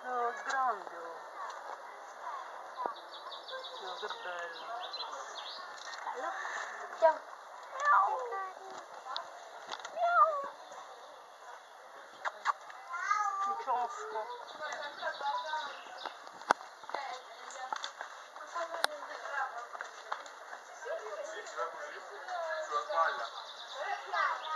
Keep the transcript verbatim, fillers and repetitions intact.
Oh, grande! Oh, che bello! Bello? Andiamo! Un ciosco! Sì, si va così, sulla spalla.